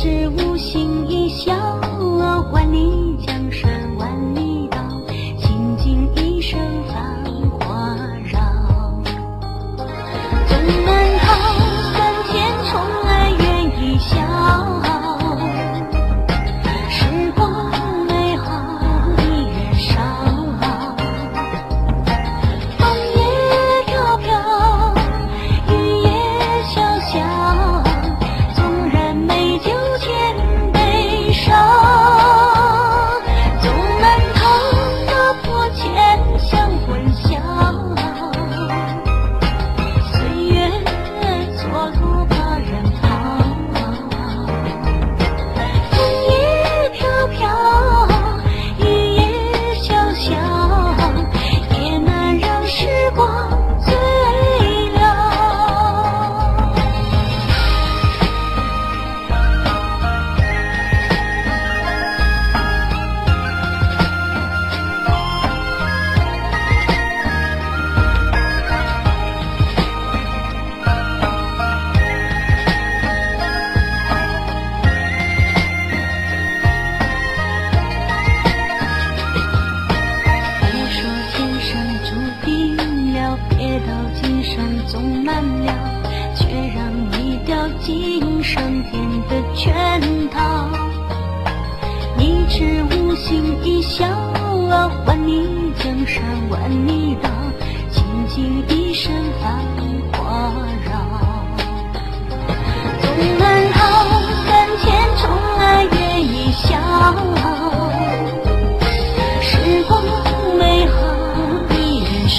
知无心一笑，万里江山万里道，倾尽一生繁华绕。纵南逃，3000重来愿一笑，时光美好一人少。风也飘飘，雨也潇潇，纵然美酒千杯少。纵南逃，踏破千香魂销，岁月蹉跎怕人跑。风也飘飘，雨也潇潇，也难让时光醉了。别说前生注定了，别到今生总难了，却让你掉进上天的圈套。你知无心一笑，万里江山万里道，倾尽一生繁华绕。纵南逃，3000重来愿一笑，时光美好一人少。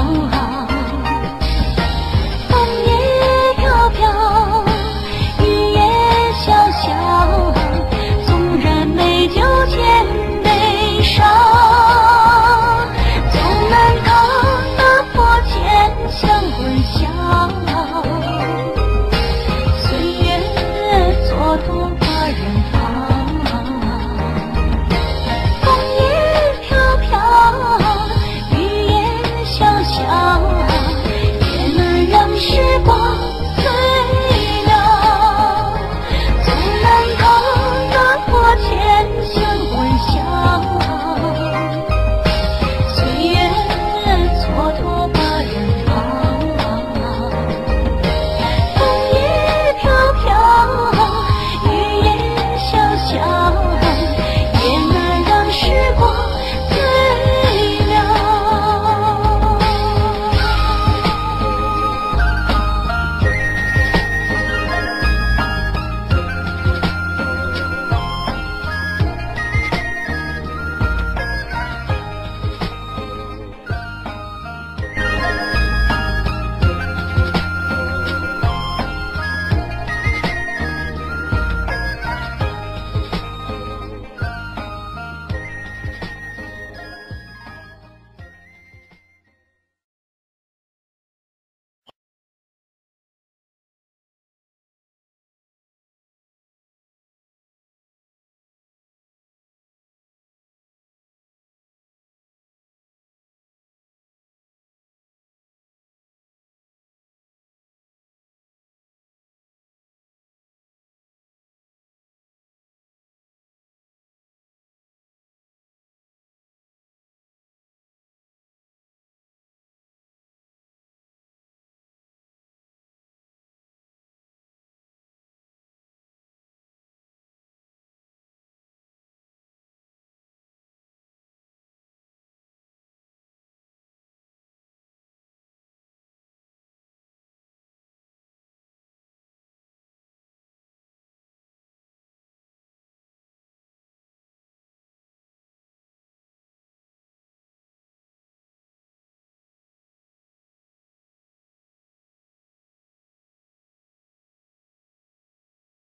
风也飘飘，雨也潇潇，纵然美酒千杯少。纵南逃，踏破千香魂销。